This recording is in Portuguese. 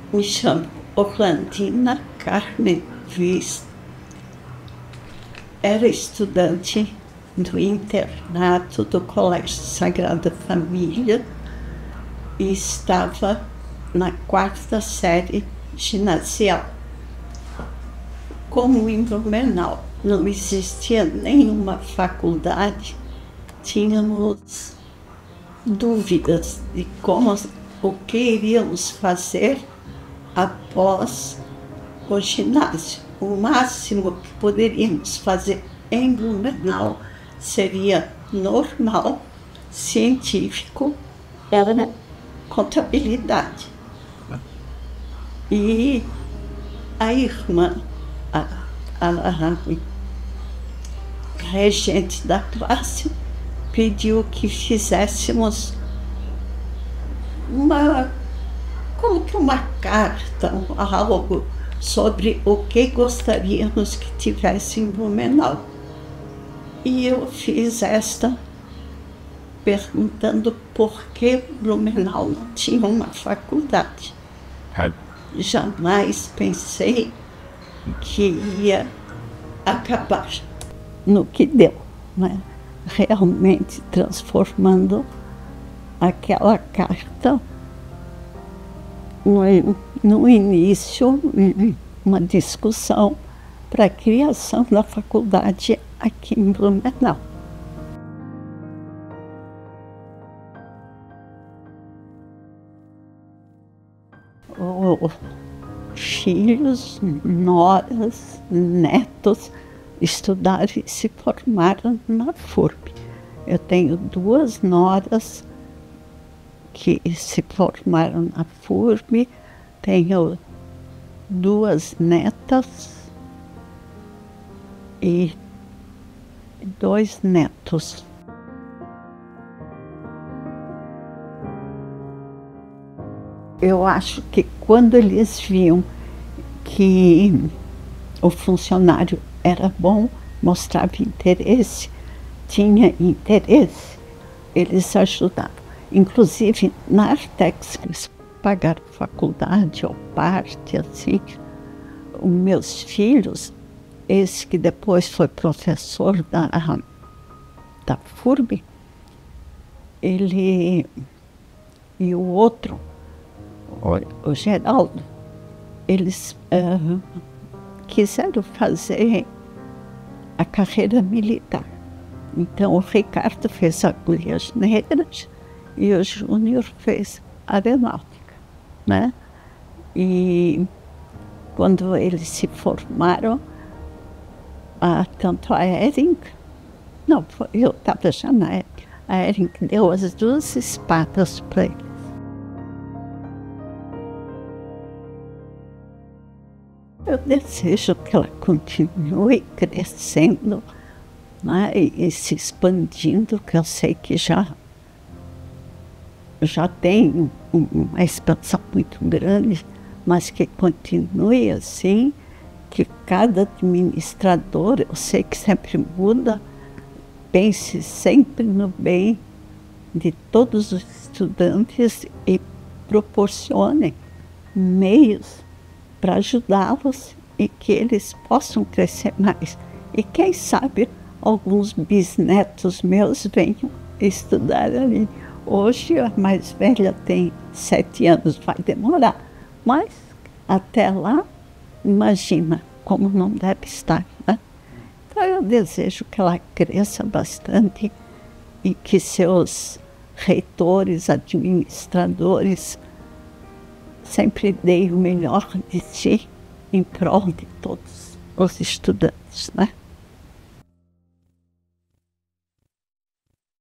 Me chamo Orlandina Carmen Viz. Era estudante do internato do Colégio Sagrada Família e estava na 4ª série ginasial. Como em Blumenau não existia nenhuma faculdade, tínhamos dúvidas de o que iríamos fazer após o ginásio. O máximo que poderíamos fazer em Blumenau seria normal, científico, era contabilidade. E a irmã, a regente da classe, pediu que fizéssemos uma carta, algo sobre o que gostaríamos que tivesse em Blumenau. E eu fiz esta perguntando por que Blumenau não tinha uma faculdade. Jamais pensei que ia acabar no que deu, né? Realmente transformando aquela carta no início, uma discussão para a criação da faculdade aqui em Blumenau. Filhos, noras, netos estudaram e se formaram na FURB. Eu tenho 2 noras que se formaram na FURB, tenho 2 netas e 2 netos. Eu acho que quando eles viam que o funcionário era bom, mostrava interesse, tinha interesse, eles ajudavam. Inclusive, na Artex, eles pagaram faculdade ou parte, assim. Os meus filhos, esse que depois foi professor da FURB, ele e o outro, o Geraldo, eles quiseram fazer a carreira militar. Então, o Ricardo fez Agulhas Negras e o Júnior fez aeronáutica, né? E quando eles se formaram, tanto a Erin, eu estava já na Erin, a Erin deu as 2 espadas para eles. Eu desejo que ela continue crescendo, né, e se expandindo, que eu sei que já tem uma expansão muito grande, mas que continue assim, que cada administrador, eu sei que sempre muda, pense sempre no bem de todos os estudantes e proporcione meios para ajudá-los e que eles possam crescer mais. E quem sabe alguns bisnetos meus venham estudar ali. Hoje a mais velha tem 7 anos, vai demorar, mas até lá, imagina como não deve estar, né? Então eu desejo que ela cresça bastante e que seus reitores, administradores, sempre deem o melhor de si em prol de todos os estudantes, né?